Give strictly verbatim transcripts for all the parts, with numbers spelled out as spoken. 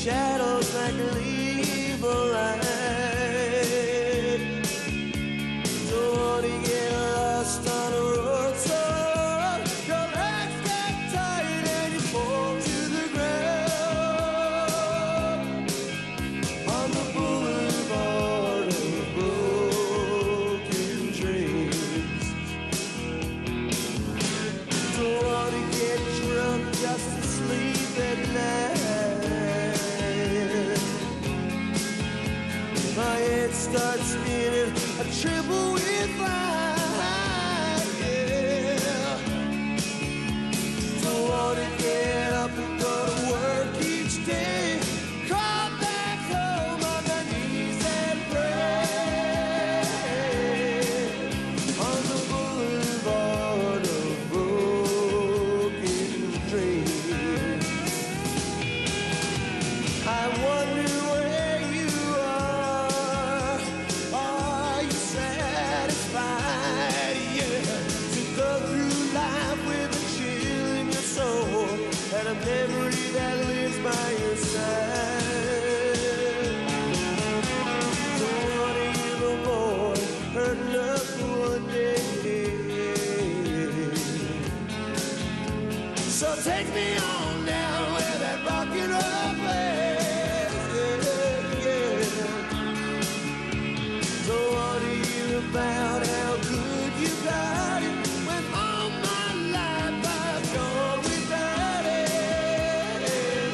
shadows like an evil light. Don't want to get lost on a road so your legs get tired and you fall to the ground on the boulevard of broken dreams. Don't want to get drunk just to sleep at night. My head starts spinning, I tremble with fright, yeah. Don't want to get up and go to work each day. Crawl back home on my knees and pray on the boulevard of broken dreams. I wonder where you are. Are you satisfied? Yeah, to go through life with a chill in your soul and a memory that lives by your side. Don't want to hear no more hurt love for one day. So take me on down where that rock and roll plays. Yeah, yeah. Don't want to hear about how good you got it when all my life I've gone without it.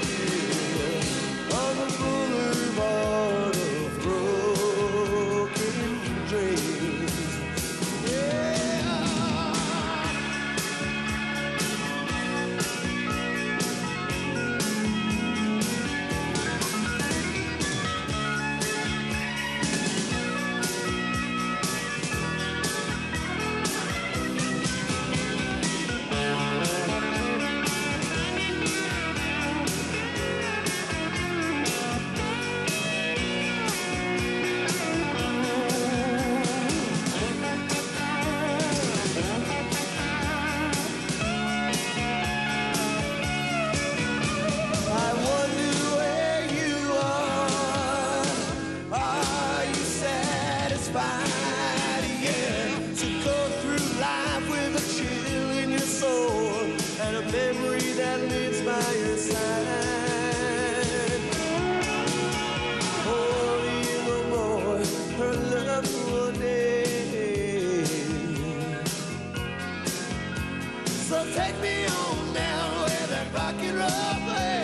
On the boulevard of broken dreams. Yeah. I wonder where you are. Are you satisfied? Yeah, to go through life with a chill in your soul and a memory that lives by your side. Oh, you no more her love for a day. So take me on down where that rock and roll plays.